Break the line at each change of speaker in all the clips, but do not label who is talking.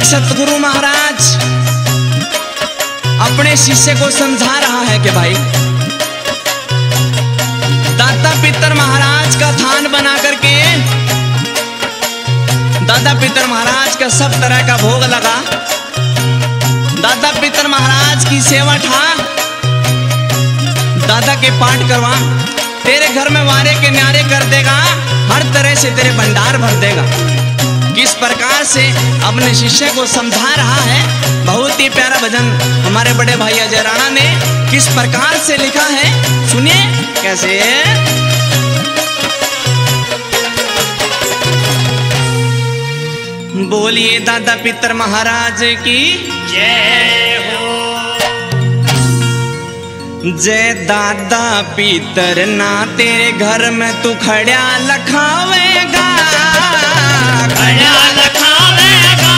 सतगुरु महाराज अपने शिष्य को समझा रहा है कि भाई दाता पितर महाराज का थान बना करके दादा पितर महाराज का सब तरह का भोग लगा, दादा पितर महाराज की सेवा ठा, दादा के पाठ करवा, तेरे घर में वारे के न्यारे कर देगा, हर तरह से तेरे भंडार भर देगा। किस प्रकार से अपने शिष्य को समझा रहा है। बहुत ही प्यारा भजन हमारे बड़े भाई अजय राणा ने किस प्रकार से लिखा है, सुनिए कैसे। बोलिए दादा पितर महाराज की
जय हो।
जय दादा पितर ना तेरे घर में तू खड़ा लखावेगा,
खड़ा लखावेगा,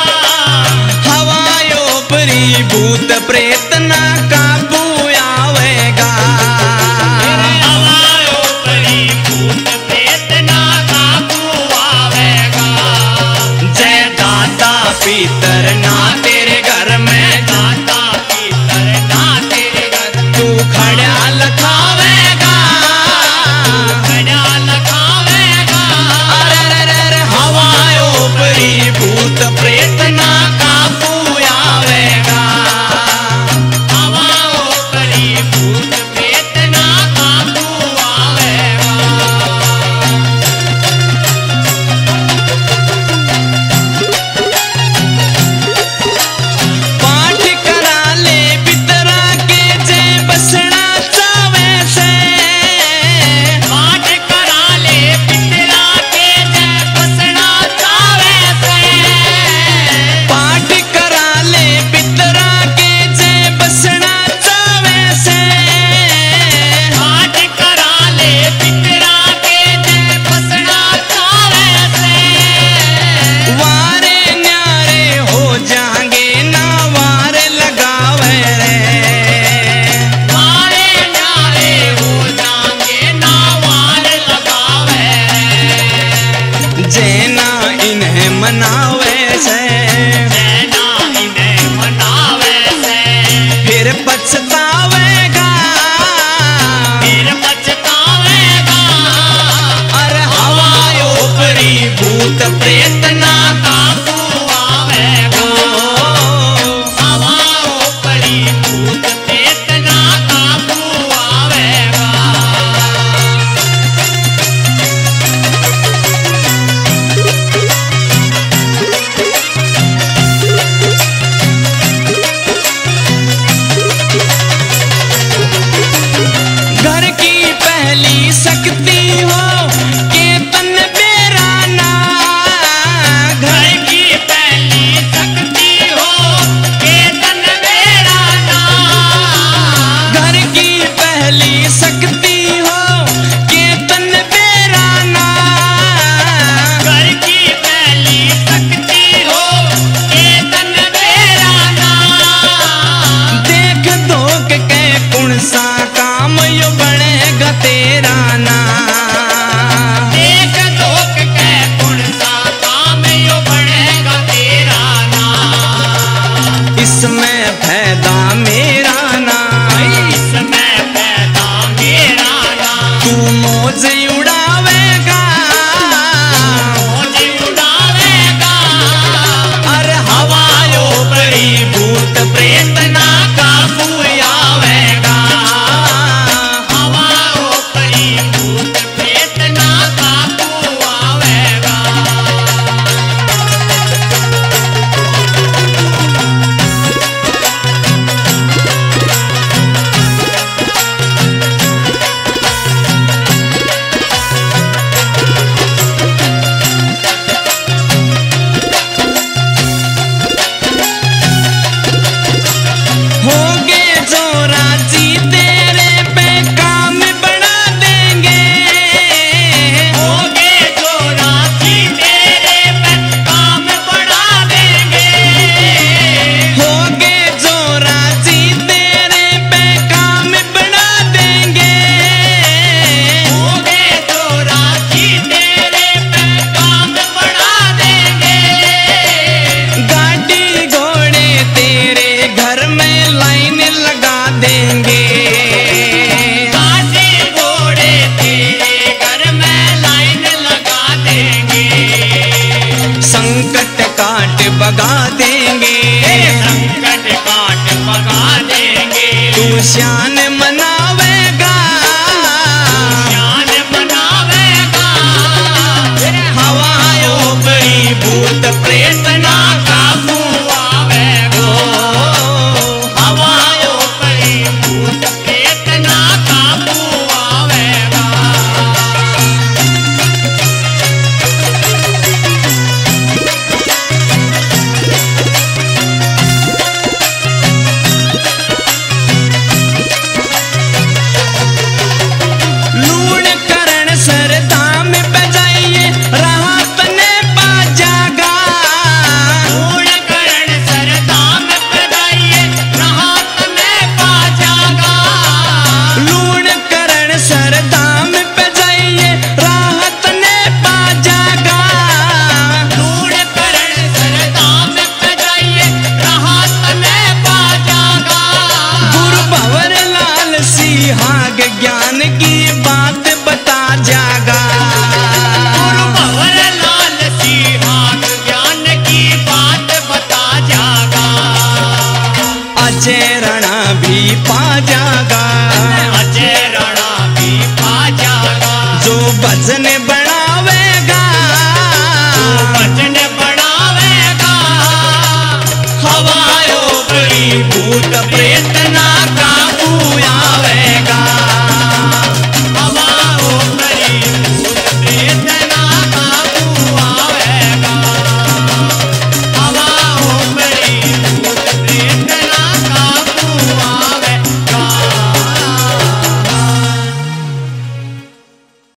हवायो परी भूत प्रेत ना काबू आवेगा,
हवायो परी भूत प्रेत ना काबू आवेगा।
जय दादा पितर ना तेरे घर में
दाता पितर ना तेरे घर
तू खड़ा लखावेगा,
खड़ा लखावेगा,
अरे हवायो परी भूत प्रेत ना काबू आवेगा।
हवाओ
श्यान मनावेगा,
ज्ञान मनावेगा।
हवाओं बड़ी भूत प्रेत ना काबू
आवेगा, हवाओं पर भूत प्रेत ना काबू आवेगा।
लूण करण सरदाम बजाइए राहत ने बाजागा,
लूण करण सरदाम बजाइए राहत में बाजागा।
लूण करण सरदाम बजाइए राहत ने बाजागा।
लूण करण सरदाम बजाइए राहत में बाजागा।
गुरु भंवर लाल सिहाग ज्ञान